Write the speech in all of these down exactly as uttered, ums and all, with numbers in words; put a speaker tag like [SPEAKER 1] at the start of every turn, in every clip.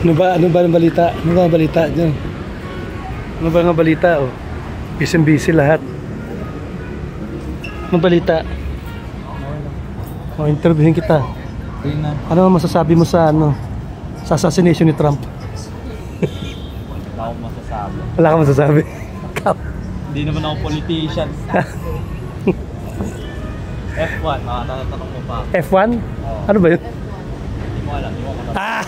[SPEAKER 1] Ano ba, ano ba ang balita? Ano ba ang balita dyan? Ano ba ang balita? Oh, busy-busy lahat. Ano balita? Oh, interviewin kita. Ano masasabi mo sa ano? Sa assassination ni Trump?
[SPEAKER 2] Wala akong masasabi.
[SPEAKER 1] Wala kang masasabi?
[SPEAKER 2] Hindi naman ako politician. F one, makatatanong mo pa.
[SPEAKER 1] F one? Oh. Ano ba yun?
[SPEAKER 2] Hindi mo alam, hindi mo alam.
[SPEAKER 1] Ah!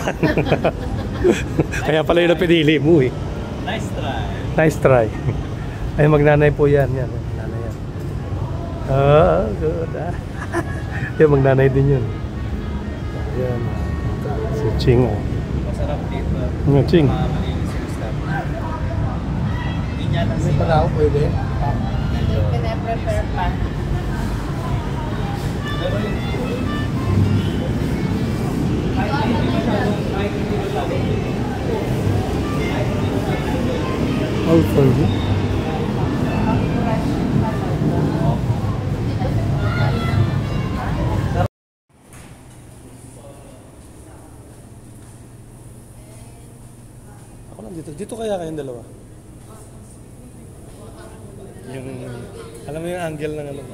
[SPEAKER 1] Kaya pala yun ang pinili mo eh.
[SPEAKER 2] Nice try.
[SPEAKER 1] Nice try. Ay, magnanay po yan. Yan, magnanay yan. Oh, good ah. Yan, magnanay din yun. Yan. Si Ching oh.
[SPEAKER 2] Masarap dito.
[SPEAKER 1] Nga, Ching.
[SPEAKER 2] Malinis yung staff. Hindi niya lang
[SPEAKER 3] Hindi pala ako pwede.
[SPEAKER 4] Pina-prepare pa.
[SPEAKER 2] Pero yun.
[SPEAKER 1] All for you. Ako lang dito. Dito kaya kayong dalawa? Yung, alam mo yung angle ng ano?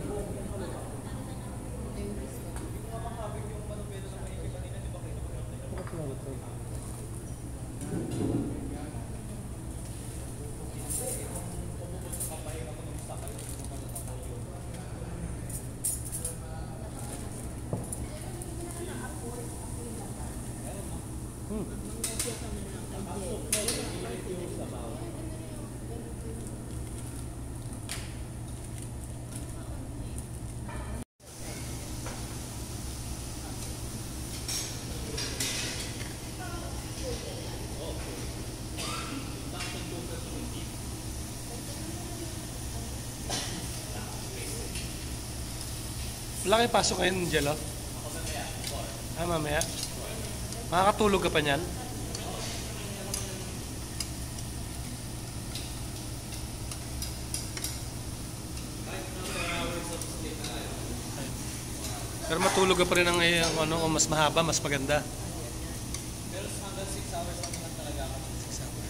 [SPEAKER 1] Hmm. Wala kayo pasok ngayon, Jello? Ah, mamaya. Makakatulog ka pa niyan? Pero matulog ka pa rin ng ano, mas mahaba, mas maganda.
[SPEAKER 2] Pero hanggang six hours lang naman talaga ako. six hours.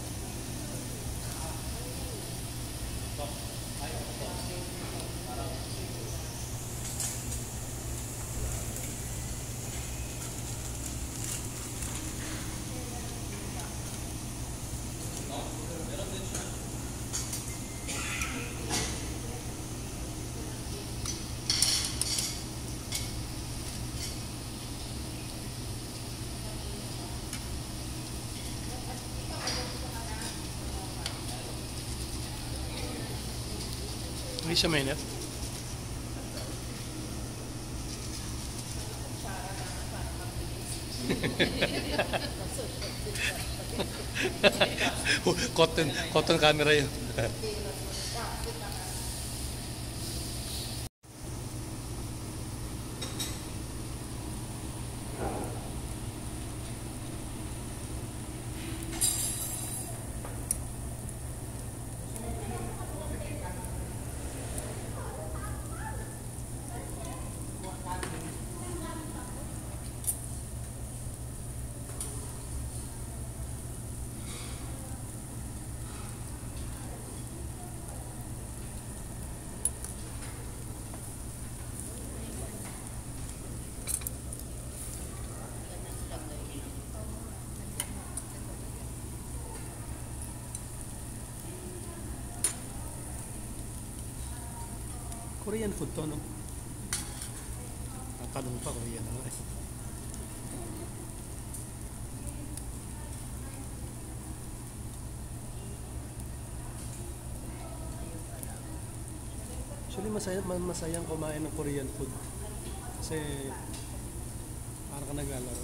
[SPEAKER 1] Hindi siya mainit. cotton, cotton camera yun. Korean food to, no? Tatanong pa Korean ano eh. Actually, masaya, masayang kumain ng Korean food. Kasi parang ka naglalaro.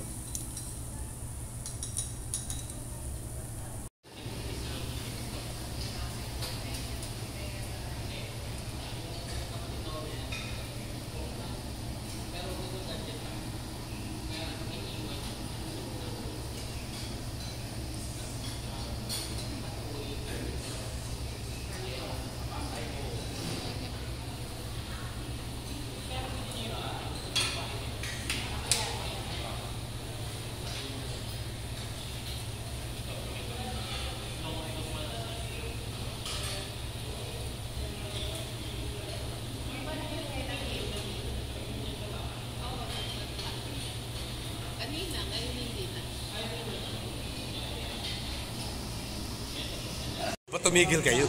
[SPEAKER 1] tumigil kayo.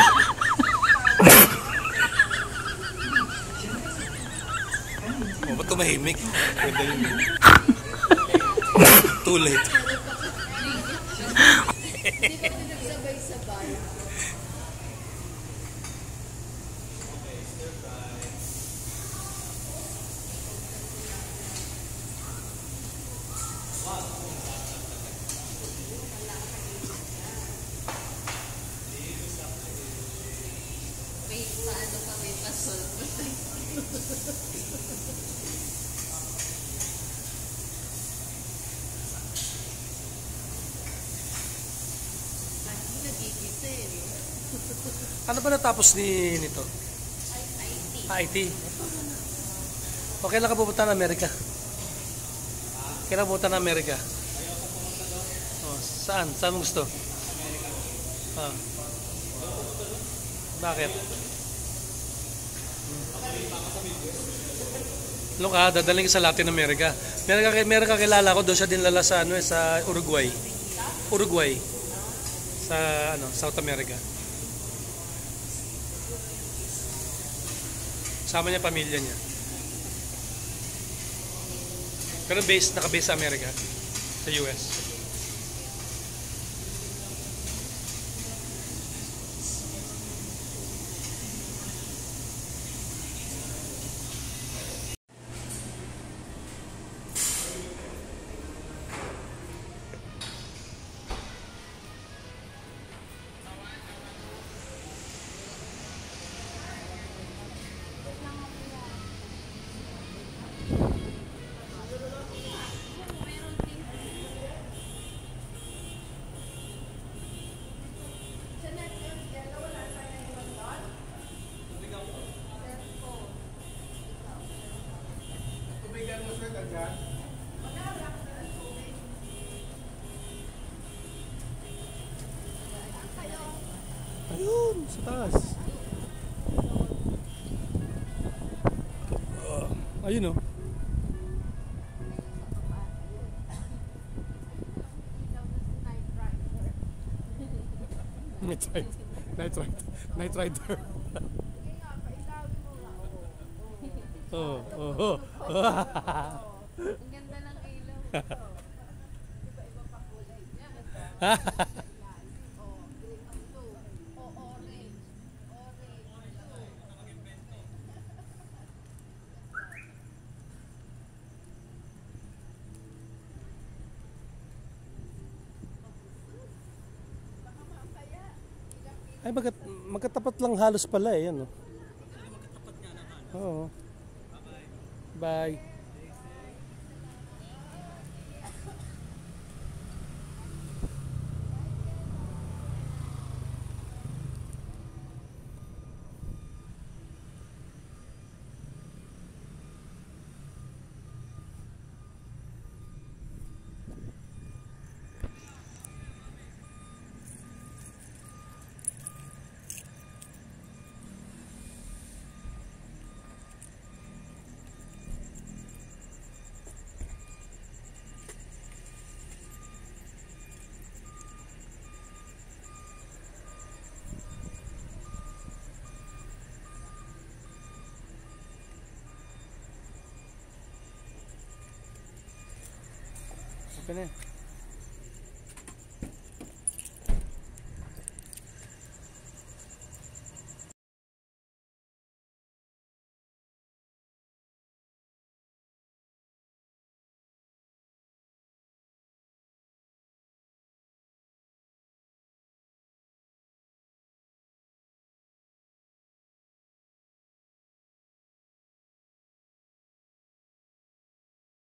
[SPEAKER 1] O, ba't tumahimik? Ganda yun. Too late.
[SPEAKER 4] Hindi ba pinagsabay-sabay? May paano kami pa-solve?
[SPEAKER 1] Ano ba natapos ni nito? I T. O kailan ka pupunta ng Amerika? Kailan pupunta ng Amerika? Oh, saan? Saan mo gusto? Ah. Bakit? Ano ka? Dadaling sa Latin America. Meron ka, meron ka kilala ko doon siya dinala sa ano eh, sa Uruguay. Uruguay. Sa ano, South America. Sama niya pamilya niya. Pero base, naka-base sa Amerika. Sa U S. Ayun, sa taas. Uh, ayun o. Oh. Night rider. Night rider. Night rider. Oh, oh, oh.
[SPEAKER 4] Ang ganda ng ilaw. Iba-iba pa kulay.
[SPEAKER 1] Ay, magkat magkatapat lang halos pala eh, yan, no? Oo. Bye. Okay na.